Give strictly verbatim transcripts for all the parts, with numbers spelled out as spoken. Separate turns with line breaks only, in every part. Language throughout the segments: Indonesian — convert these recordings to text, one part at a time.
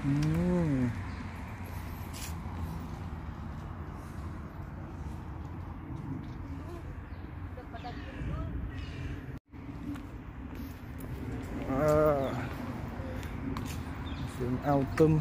Hmm. Ah. Musim autumn.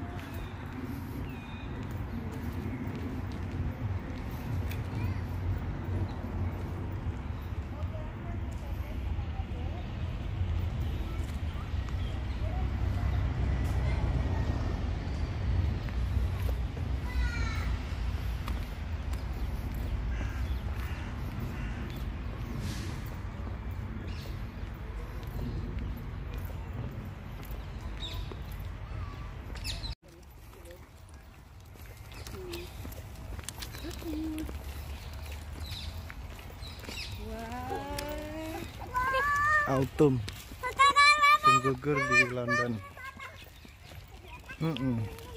Autumn musim gugur di London. Mm -mm.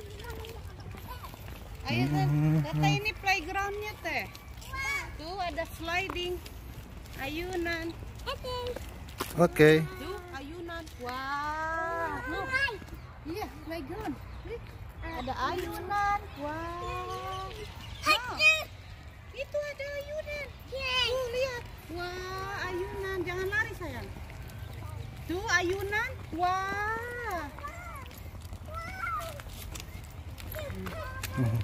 Ayo Tete, ini playgroundnya Teh. Tuh ada sliding, ayunan.
Oke. Okay.
Tuh ayunan. Wah. Wow. Iya playground. Ada ayunan. Wah. Wow. Itu ada ayunan. Tuh lihat. Wah ayunan. Jangan lari sayang. Tuh ayunan. Wah.
Hmm.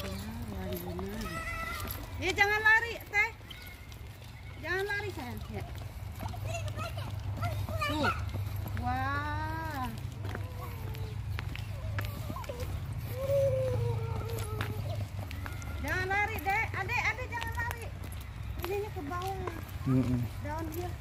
Ya jangan lari Teh. Jangan lari sayang. Ya. Tuh. Wah. Jangan lari Dek. Adek, adek jangan lari. Ini ke bawah.
Mm -mm.
Down here.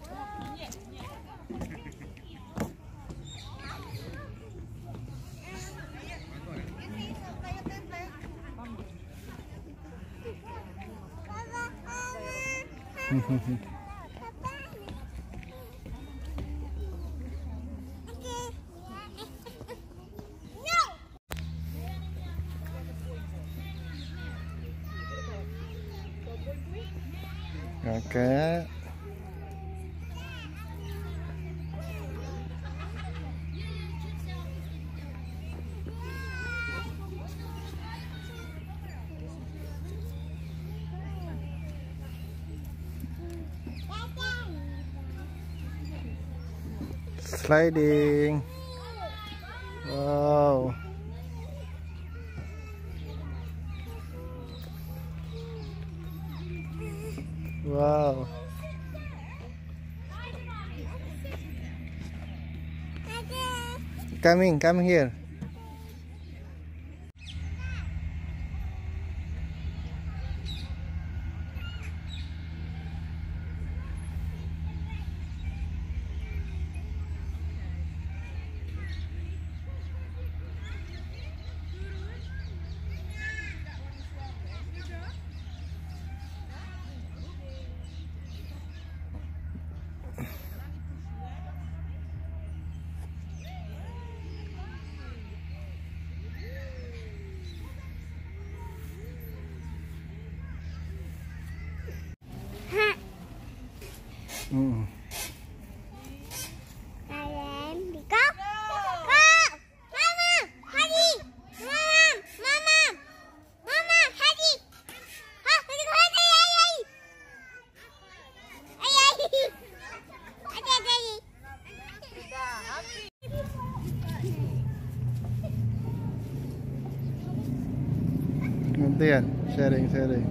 Oke. Sliding. Wow. Wow. Coming, coming here. Hmm. Gantian, sharing, sharing,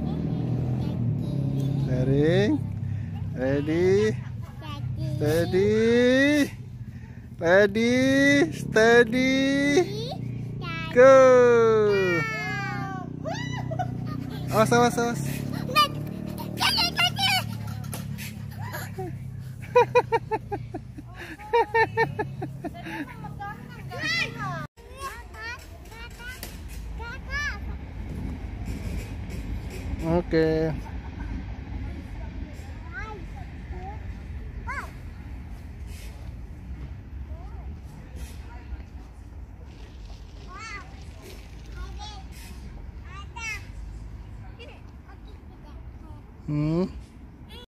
sharing. Ready, steady, ready, steady, go. Awas, awas, awas. Oke. Hmm.